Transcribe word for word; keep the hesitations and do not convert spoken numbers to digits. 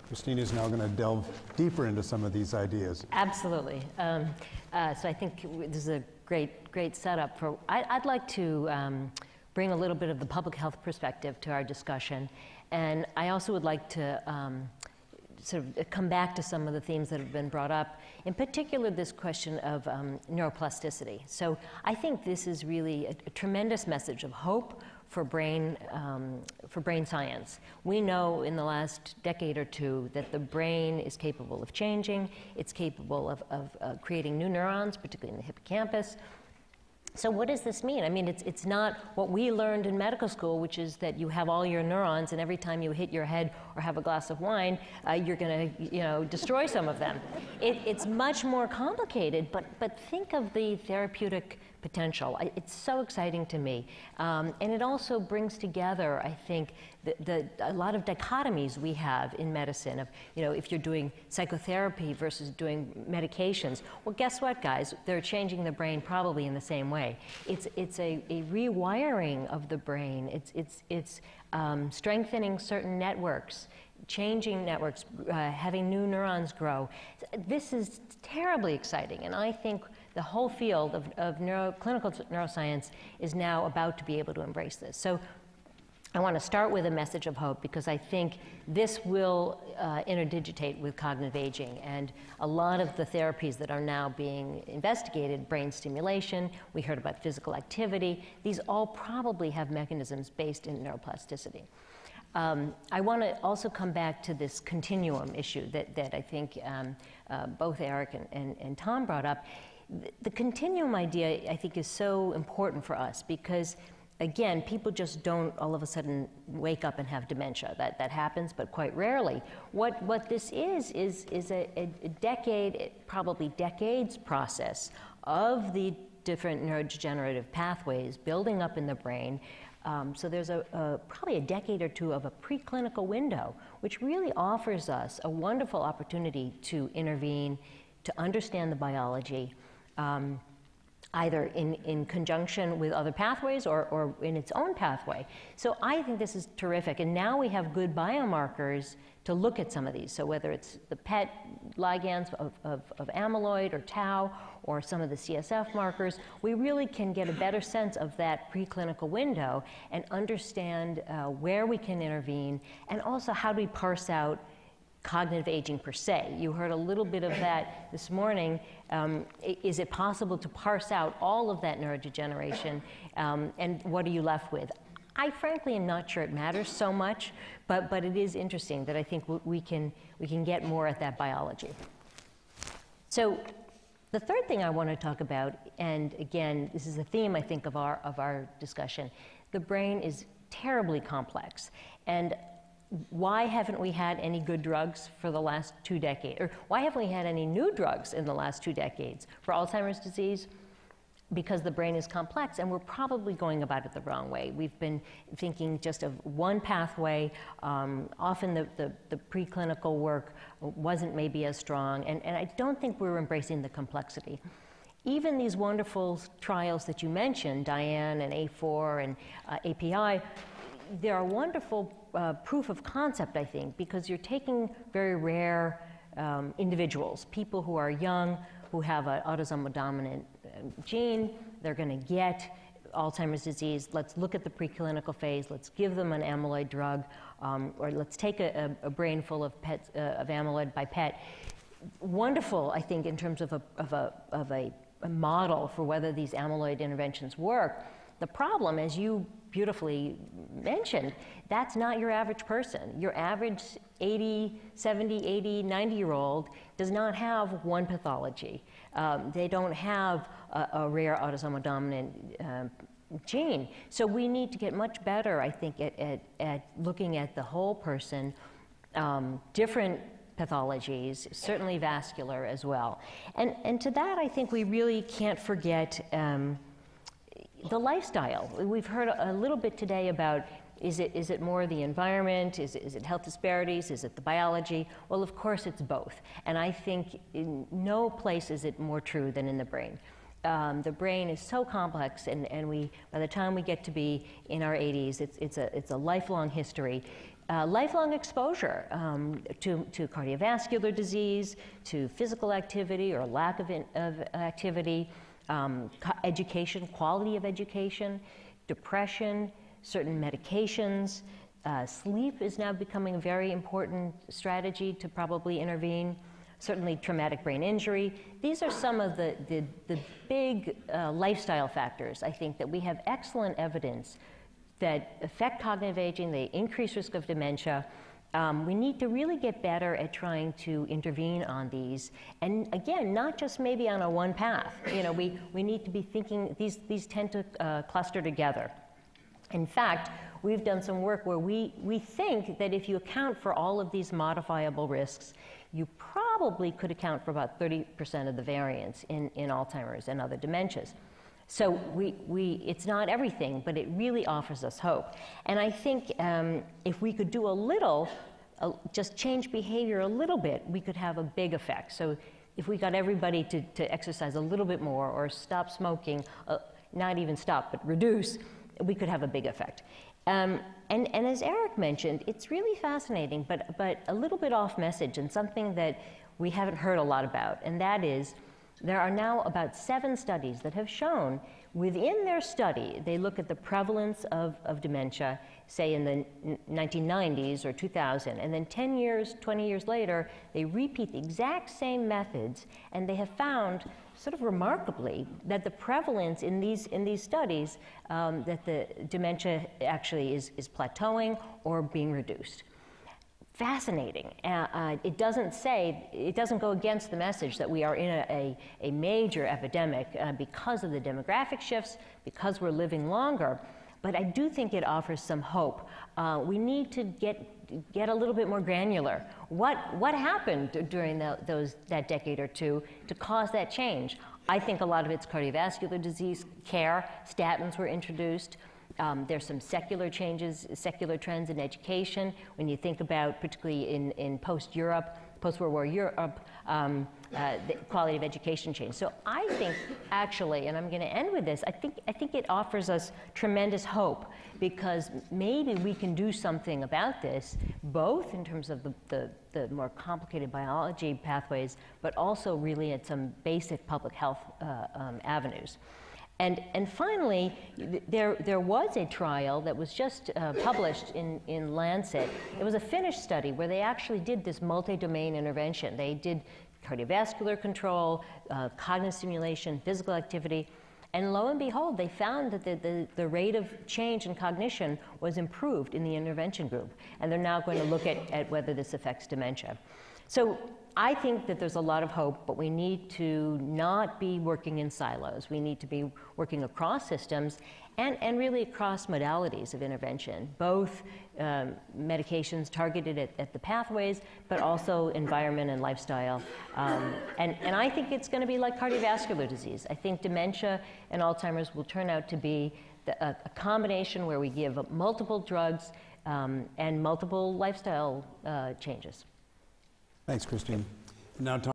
Kristine is now going to delve deeper into some of these ideas. Absolutely. Um, uh, so I think this is a great, great setup for, I, I'd like to um, bring a little bit of the public health perspective to our discussion. And I also would like to um, sort of come back to some of the themes that have been brought up, in particular this question of um, neuroplasticity. So I think this is really a, a tremendous message of hope for brain, um, for brain science. We know in the last decade or two that the brain is capable of changing, it's capable of, of uh, creating new neurons, particularly in the hippocampus. So what does this mean? I mean, it's, it's not what we learned in medical school, which is that you have all your neurons, and every time you hit your head or have a glass of wine, uh, you're going to, you know, destroy some of them. It, it's much more complicated, but, but think of the therapeutic potential. It's so exciting to me. Um, and it also brings together, I think, the, the, a lot of dichotomies we have in medicine of, you know, if you're doing psychotherapy versus doing medications. Well, guess what, guys? They're changing the brain probably in the same way. It's, it's a, a rewiring of the brain. It's, it's, it's um, strengthening certain networks, changing networks, uh, having new neurons grow. This is terribly exciting, and I think the whole field of, of neuro, clinical neuroscience is now about to be able to embrace this. So I want to start with a message of hope, because I think this will uh, interdigitate with cognitive aging, and a lot of the therapies that are now being investigated, brain stimulation, we heard about physical activity, these all probably have mechanisms based in neuroplasticity. Um, I want to also come back to this continuum issue that, that I think um, uh, both Eric and, and, and Tom brought up. The, the continuum idea, I think, is so important for us because, again, people just don't all of a sudden wake up and have dementia. That, that happens, but quite rarely. What, what this is, is, is a, a decade, probably decades process of the different neurodegenerative pathways building up in the brain. Um, so there's a, a, probably a decade or two of a preclinical window, which really offers us a wonderful opportunity to intervene, to understand the biology, um, either in, in conjunction with other pathways or, or in its own pathway. So I think this is terrific. And now we have good biomarkers to look at some of these. So whether it's the P E T ligands of, of, of amyloid or tau, or some of the C S F markers, we really can get a better sense of that preclinical window and understand uh, where we can intervene, and also how do we parse out cognitive aging per se. You heard a little bit of that this morning. Um, is it possible to parse out all of that neurodegeneration, um, and what are you left with? I frankly am not sure it matters so much, but, but it is interesting that I think we can, we can get more at that biology. So the third thing I want to talk about, and again, this is a theme, I think, of our, of our discussion, the brain is terribly complex. And why haven't we had any good drugs for the last two decades? Or why haven't we had any new drugs in the last two decades for Alzheimer's disease? Because the brain is complex, and we're probably going about it the wrong way. We've been thinking just of one pathway. Um, often the, the, the preclinical work wasn't maybe as strong, and, and I don't think we're embracing the complexity. Even these wonderful trials that you mentioned, Diane and A four and uh, A P I, they are wonderful uh, proof of concept, I think, because you're taking very rare um, individuals, people who are young, who have an autosomal dominant gene, they're going to get Alzheimer's disease. Let's look at the preclinical phase. Let's give them an amyloid drug, um, or let's take a, a, a brain full of, P E T, uh, of amyloid by P E T. Wonderful, I think, in terms of, a, of, a, of a, a model for whether these amyloid interventions work. The problem, as you beautifully mentioned, that's not your average person. Your average eighty, seventy, eighty, ninety year old does not have one pathology. Um, they don't have a, a rare autosomal dominant um, gene. So we need to get much better, I think, at, at, at looking at the whole person, um, different pathologies, certainly vascular as well. And, and to that, I think we really can't forget um, the lifestyle. We've heard a little bit today about, is it, is it more the environment? Is it, is it health disparities? Is it the biology? Well, of course it's both. And I think in no place is it more true than in the brain. Um, the brain is so complex, and, and we, by the time we get to be in our eighties, it's, it's, a, it's a lifelong history. Uh, lifelong exposure um, to, to cardiovascular disease, to physical activity or lack of, in, of activity, um, education, quality of education, depression, certain medications. Uh, sleep is now becoming a very important strategy to probably intervene. Certainly traumatic brain injury. These are some of the, the, the big uh, lifestyle factors, I think, that we have excellent evidence that affect cognitive aging, they increase risk of dementia. Um, we need to really get better at trying to intervene on these. And again, not just maybe on a one path. You know, we, we need to be thinking, these, these tend to uh, cluster together. In fact, we've done some work where we, we think that if you account for all of these modifiable risks, you probably could account for about thirty percent of the variance in, in Alzheimer's and other dementias. So we, we, it's not everything, but it really offers us hope. And I think um, if we could do a little, uh, just change behavior a little bit, we could have a big effect. So if we got everybody to, to exercise a little bit more or stop smoking, uh, not even stop, but reduce, we could have a big effect. Um, and, and as Eric mentioned, it's really fascinating, but, but a little bit off message and something that we haven't heard a lot about, and that is there are now about seven studies that have shown within their study, they look at the prevalence of, of dementia, say in the nineteen nineties or two thousand, and then ten years, twenty years later, they repeat the exact same methods, and they have found, sort of remarkably, that the prevalence in these, in these studies, um, that the dementia actually is, is plateauing or being reduced. Fascinating. Uh, uh, it doesn't say, it doesn't go against the message that we are in a, a, a major epidemic uh, because of the demographic shifts, because we're living longer, but I do think it offers some hope. Uh, we need to get, get a little bit more granular. What, what happened during the, those, that decade or two to cause that change? I think a lot of it's cardiovascular disease care, statins were introduced. Um, there's some secular changes, secular trends in education. When you think about, particularly in, in post-Europe, post-World War Europe, um, uh, the quality of education changed. So I think, actually, and I'm going to end with this, I think, I think it offers us tremendous hope because maybe we can do something about this, both in terms of the, the, the more complicated biology pathways, but also really at some basic public health uh, um, avenues. And, and finally, there, there was a trial that was just uh, published in, in Lancet. It was a Finnish study where they actually did this multi-domain intervention. They did cardiovascular control, uh, cognitive stimulation, physical activity, and lo and behold, they found that the, the, the rate of change in cognition was improved in the intervention group. And they're now going to look at, at whether this affects dementia. So I think that there's a lot of hope, but we need to not be working in silos. We need to be working across systems and, and really across modalities of intervention, both um, medications targeted at, at the pathways, but also environment and lifestyle. Um, and, and I think it's going to be like cardiovascular disease. I think dementia and Alzheimer's will turn out to be the, a, a combination where we give multiple drugs um, and multiple lifestyle uh, changes. Thanks, Kristine. Now,